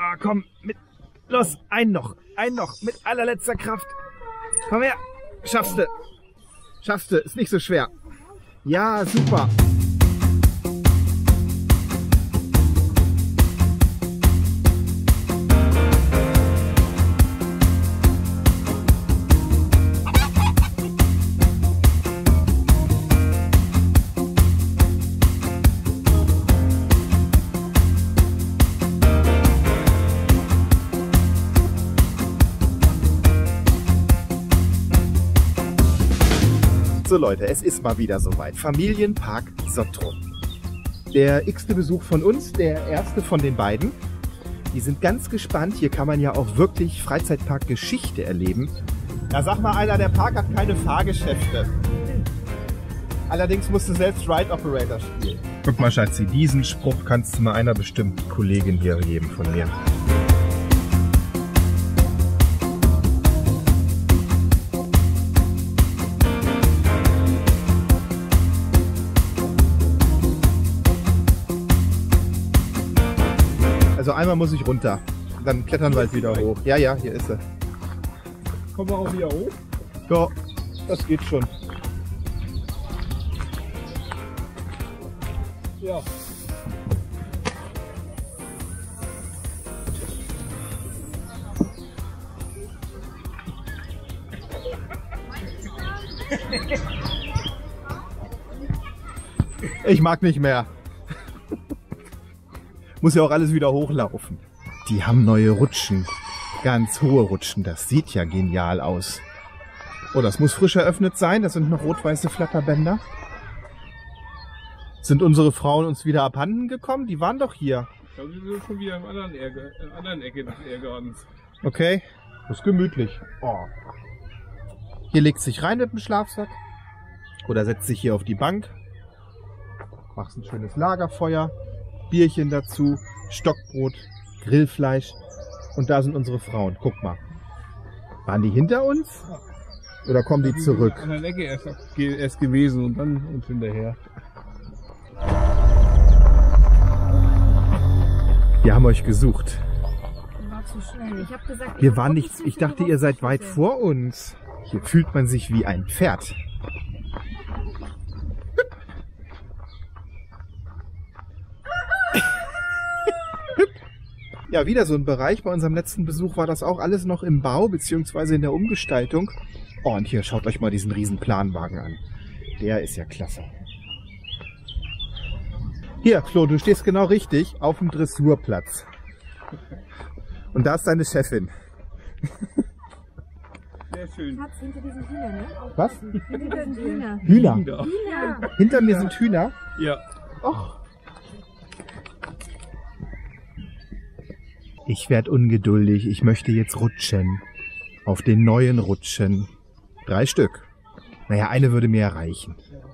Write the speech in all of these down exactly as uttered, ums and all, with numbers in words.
Ah, komm, mit. Los, ein noch. Ein noch. Mit allerletzter Kraft. Komm her. Schaffst du. Schaffst du. Ist nicht so schwer. Ja, super. So Leute, es ist mal wieder soweit. Familienpark Sottrum. Der x-te Besuch von uns, der erste von den beiden. Die sind ganz gespannt. Hier kann man ja auch wirklich Freizeitpark-Geschichte erleben. Ja, sag mal einer, der Park hat keine Fahrgeschäfte. Allerdings musst du selbst Ride Operator spielen. Guck mal, Schatzi, diesen Spruch kannst du mal einer bestimmten Kollegin hier geben von mir. Also einmal muss ich runter, dann klettern wir halt wieder hoch. Ja, ja, hier ist sie. Kommen wir auch wieder hoch? Ja, das geht schon. Ja. Ich mag nicht mehr. Muss ja auch alles wieder hochlaufen. Die haben neue Rutschen. Ganz hohe Rutschen. Das sieht ja genial aus. Oh, das muss frisch eröffnet sein. Das sind noch rot-weiße Flatterbänder. Sind unsere Frauen uns wieder abhanden gekommen? Die waren doch hier. Ich glaube, die sind schon wieder im anderen, Ärger, in anderen Ecke des Ärgerens. Okay. Das ist gemütlich. Oh. Hier legt sich rein mit dem Schlafsack. Oder setzt sich hier auf die Bank. Machst ein schönes Lagerfeuer. Bierchen dazu, Stockbrot, Grillfleisch und da sind unsere Frauen. Guck mal. Waren die hinter uns? Oder kommen die zurück? An der Ecke erst, erst gewesen und dann uns hinterher. Wir haben euch gesucht. War zu schnell. Ich hab gesagt, Wir waren nicht. Ich dachte, ihr seid weit vor uns. Hier fühlt man sich wie ein Pferd. Ja, wieder so ein Bereich. Bei unserem letzten Besuch war das auch alles noch im Bau bzw. in der Umgestaltung. Oh, und hier schaut euch mal diesen riesen Planwagen an. Der ist ja klasse. Hier, Flo, du stehst genau richtig auf dem Dressurplatz. Und da ist deine Chefin. Sehr schön. Schatz, hinter diesen Hühner, ne? Was? Hinter den Hühner. Hühner. Hühner. Hinter mir sind Hühner. Ja. Och. Ich werde ungeduldig. Ich möchte jetzt rutschen. Auf den neuen Rutschen. Drei Stück. Naja, eine würde mir reichen.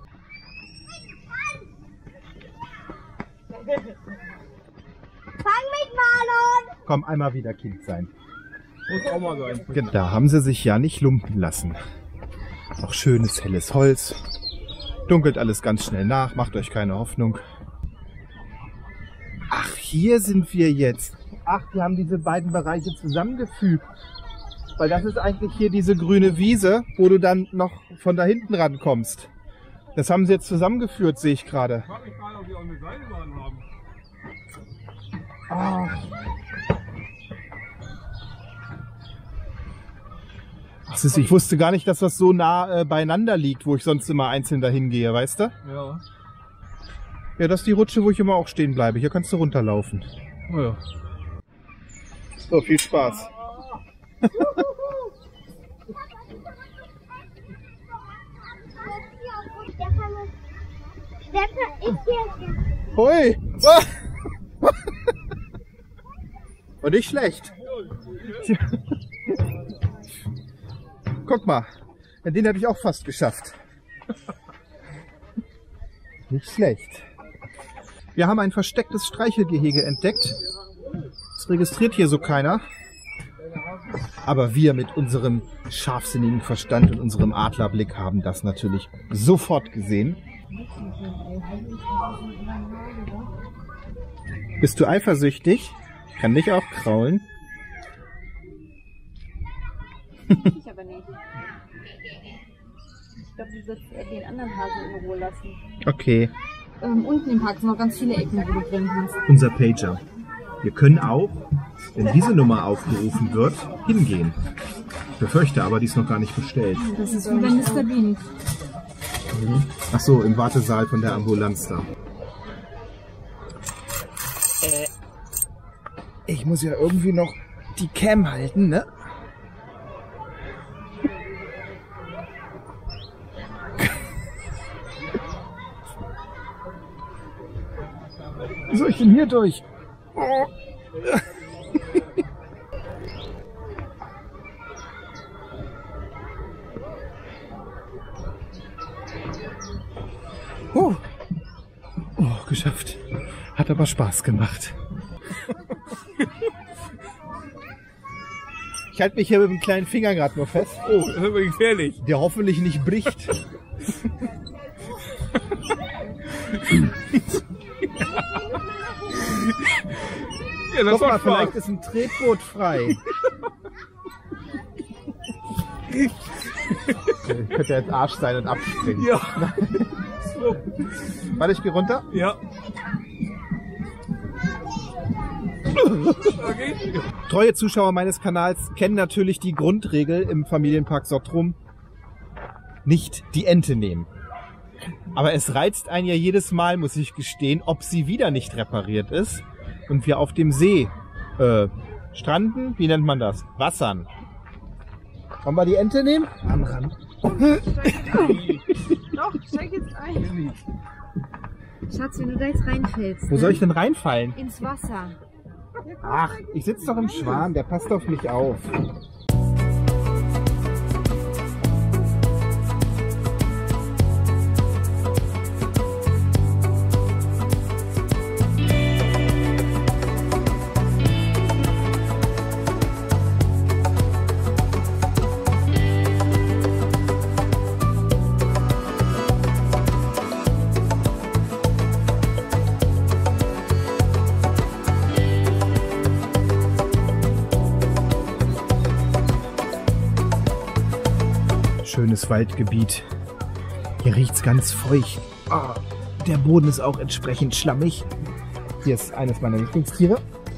Fang mich, Marlon! Komm, einmal wieder Kind sein. Muss auch mal sein. Genau. Da haben sie sich ja nicht lumpen lassen. Noch schönes, helles Holz. Dunkelt alles ganz schnell nach. Macht euch keine Hoffnung. Ach, hier sind wir jetzt. Ach, die haben diese beiden Bereiche zusammengefügt. Weil das ist eigentlich hier diese grüne Wiese, wo du dann noch von da hinten rankommst. Das haben sie jetzt zusammengeführt, sehe ich gerade. Ich frage mich gerade, ob die auch eine Seilbahn haben. Ah. Ach, siehst du, ich wusste gar nicht, dass das so nah äh, beieinander liegt, wo ich sonst immer einzeln dahin gehe, weißt du? Ja. Ja, das ist die Rutsche, wo ich immer auch stehen bleibe. Hier kannst du runterlaufen. Oh ja. So, viel Spaß. Stefan ist hier. Hui! Und nicht schlecht. Guck mal, den hätte ich auch fast geschafft. Nicht schlecht. Wir haben ein verstecktes Streichelgehege entdeckt. Das registriert hier so keiner. Aber wir mit unserem scharfsinnigen Verstand und unserem Adlerblick haben das natürlich sofort gesehen. Bist du eifersüchtig? Kann dich auch kraulen. Ich aber nicht. Ich glaube, du sollst eher den anderen Hasen in Ruhe lassen. Okay. Ähm, unten im Park sind noch ganz viele Ecken, wo du drin kannst. Unser Pager. Wir können auch, wenn diese Nummer aufgerufen wird, hingehen. Ich befürchte aber, die ist noch gar nicht bestellt. Das ist wie bei Mister Bean. Ach so, im Wartesaal von der Ambulanz da. Äh, ich muss ja irgendwie noch die Cam halten, ne? Wie soll ich denn hier durch? Oh. Oh. Oh, geschafft. Hat aber Spaß gemacht. Ich halte mich hier mit dem kleinen Finger gerade nur fest. Oh, das ist aber gefährlich. Der hoffentlich nicht bricht. Ja, das Guck mal, macht Spaß. vielleicht ist ein Tretboot frei. Ich könnte jetzt Arsch sein und abspringen. Ja. So. Warte, ich gehe runter. Ja. Okay. Treue Zuschauer meines Kanals kennen natürlich die Grundregel im Familienpark Sottrum. Nicht die Ente nehmen. Aber es reizt einen ja jedes Mal, muss ich gestehen, ob sie wieder nicht repariert ist und wir auf dem See äh, stranden. Wie nennt man das? Wassern. Wollen wir die Ente nehmen? Am Rand. Doch, steig jetzt ein. Schatz, wenn du da jetzt reinfällst. Wo soll ich denn reinfallen? Ins Wasser. Ach, ich sitze doch im Schwan, der passt auf mich auf. Schönes Waldgebiet. Hier riecht's ganz feucht. Oh, der Boden ist auch entsprechend schlammig. Hier ist eines meiner Lieblingstiere.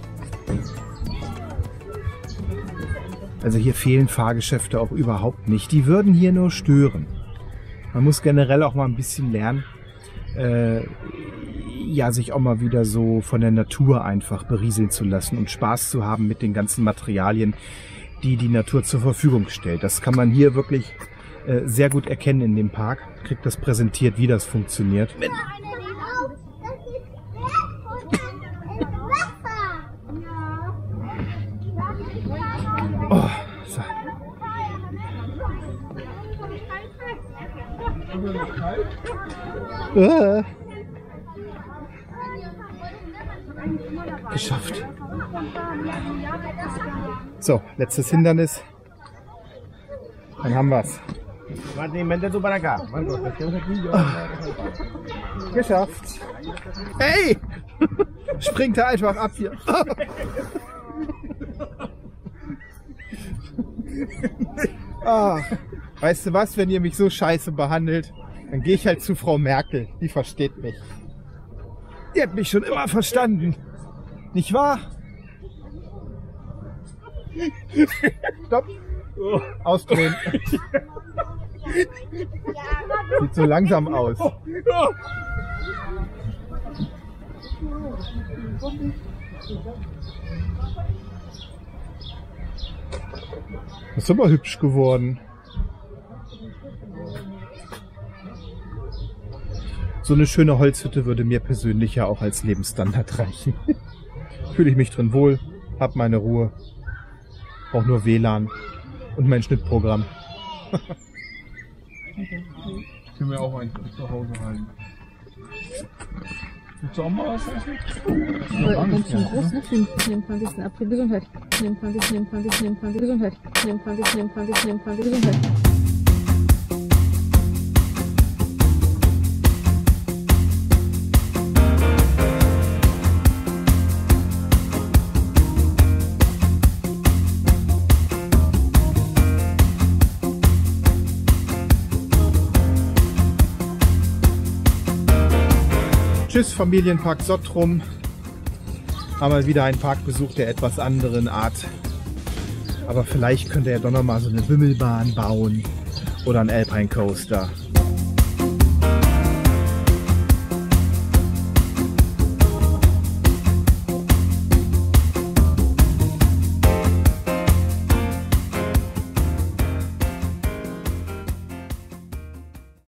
Also hier fehlen Fahrgeschäfte auch überhaupt nicht. Die würden hier nur stören. Man muss generell auch mal ein bisschen lernen, äh, ja, sich auch mal wieder so von der Natur einfach berieseln zu lassen und Spaß zu haben mit den ganzen Materialien, die die Natur zur Verfügung stellt. Das kann man hier wirklich äh, sehr gut erkennen in dem Park. Kriegt das präsentiert, wie das funktioniert. Mit oh, so. Äh. Geschafft. So, letztes Hindernis. Dann haben wir's. Geschafft. Hey! Springt er einfach ab hier. Ah, weißt du was, wenn ihr mich so scheiße behandelt, dann gehe ich halt zu Frau Merkel. Die versteht mich. Die hat mich schon immer verstanden. Nicht wahr? Stopp. Ausdrehen. Sieht so langsam aus. Ist aber hübsch geworden. So eine schöne Holzhütte würde mir persönlich ja auch als Lebensstandard reichen. Fühle ich mich drin wohl, hab meine Ruhe, brauche nur W L A N und mein Schnittprogramm. Ich kann mir auch einen zu Hause halten. Willst du auch mal was essen? Aber ganz schön groß, ne? Für den vierundzwanzigsten April. Gesundheit. vierundzwanzigsten, vierundzwanzigsten, vierundzwanzigsten, Gesundheit. vierundzwanzigsten, vierundzwanzigsten, vierundzwanzigsten, Gesundheit. Tschüss, Familienpark Sottrum. Haben wir wieder einen Parkbesuch der etwas anderen Art. Aber vielleicht könnte er doch noch mal so eine Bimmelbahn bauen oder einen Alpine Coaster.